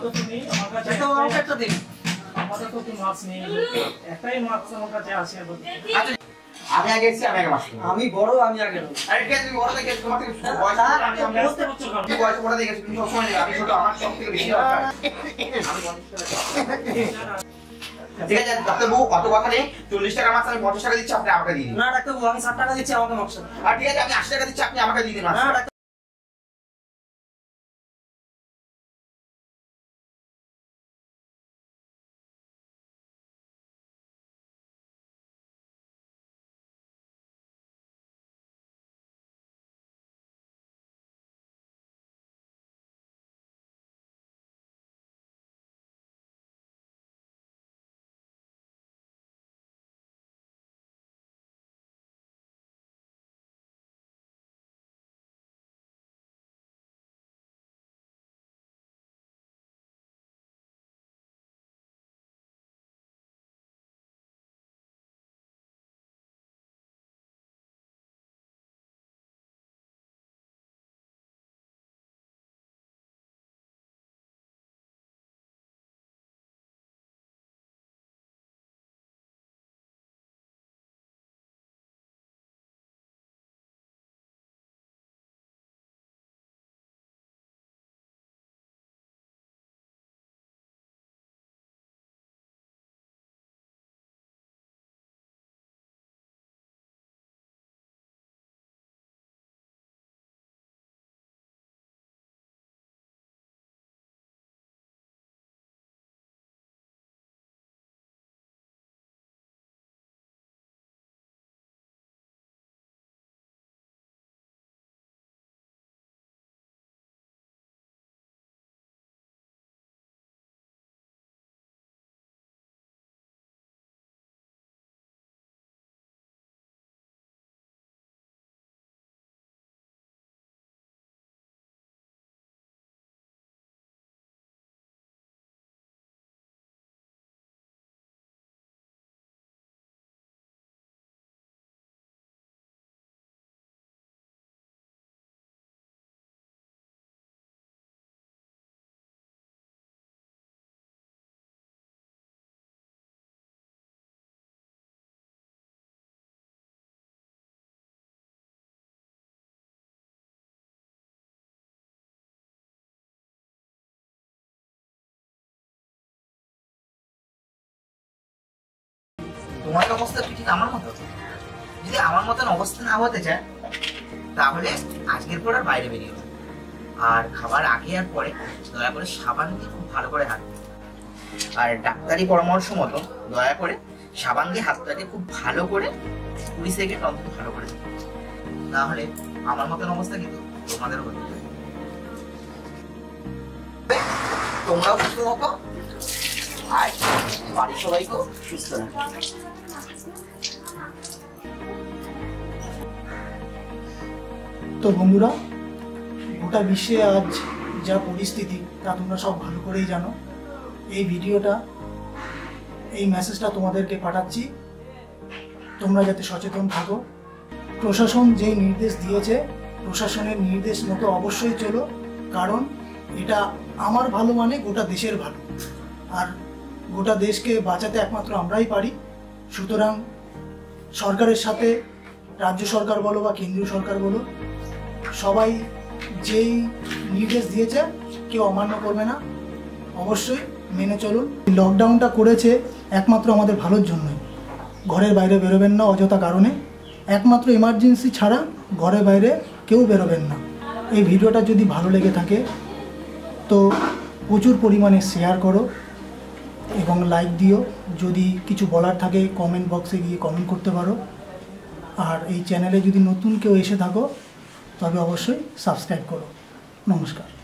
আপাতত নেই আমার কাছে, একটা দিন আপাতত তো মাছ নেই, একটাই মাছ আমার কাছে আছে। আচ্ছা আমি আগে এসেছি, আমি আগে মাছ খাবো। আমি বড়, আমি আগে নেব। আরে ঠিক আছে, তুমি বড় থেকে তোমার থেকে বয়স আমি আমরা বুঝতে পারছো কেন? তুমি বয়স বড় থেকে তুমি সব সময় নেবে, আমি ছোট, আমার সব থেকে বেশি দরকার। ঠিক আছে ডাক্তারবাবু, কত কথা নেই, 40 টাকা মাছ আমি 50 টাকা দিচ্ছি, আপনি আমাকে দিয়ে দিন। না ডাক্তারবাবু, আমি 60 টাকা দিচ্ছি, আমাকে মাছ। আর ঠিক আছে আমি 80 টাকা দিচ্ছি, আপনি আমাকে দিয়ে দিন মাছ। না ডাক্তার, তোমার অবস্থা ঠিক আমার মতো, যদি আমার মতন অবস্থা না হতে চায় তাহলে আজকের পর আর বাইরে বেরিয়ে যাবে, আর খাবার আগে আর পরে দয়া করে সাবান দিয়ে খুব ভালো করে হাত, আর ডাক্তারি পরামর্শ মতো দয়া করে সাবান দিয়ে হাতটাকে খুব ভালো করে 20 সেকেন্ড অন্তত ভালো করে, না হলে আমার মতন অবস্থা কিন্তু তোমাদের হতে পারে। তোমরাও সুস্থ থাকো আর বাড়ির সবাইকেও সুস্থ রাখো। তো বন্ধুরা, গোটা বিশ্বে আজ যা পরিস্থিতি তা তোমরা সব ভালো করেই জানো। এই ভিডিওটা, এই মেসেজটা তোমাদেরকে পাঠাচ্ছি, তোমরা যাতে সচেতন থাকো। প্রশাসন যে নির্দেশ দিয়েছে, প্রশাসনের নির্দেশ মতো অবশ্যই চলো, কারণ এটা আমার ভালো মানে গোটা দেশের ভালো, আর গোটা দেশকে বাঁচাতে একমাত্র আমরাই পারি। সুতরাং সরকারের সাথে, রাজ্য সরকার বলো বা কেন্দ্রীয় সরকার বলো, সবাই যেই নির্দেশ দিয়েছে কেউ অমান্য করবে না, অবশ্যই মেনে চলুন। লকডাউনটা করেছে একমাত্র আমাদের ভালোর জন্যই। ঘরের বাইরে বেরোবেন না অযথা কারণে, একমাত্র এমার্জেন্সি ছাড়া ঘরের বাইরে কেউ বেরোবেন না। এই ভিডিওটা যদি ভালো লেগে থাকে তো প্রচুর পরিমাণে শেয়ার করো এবং লাইক দিও। যদি কিছু বলার থাকে কমেন্ট বক্সে গিয়ে কমেন্ট করতে পারো। আর এই চ্যানেলে যদি নতুন কেউ এসে থাকো তবে অবশ্যই সাবস্ক্রাইব করো। নমস্কার।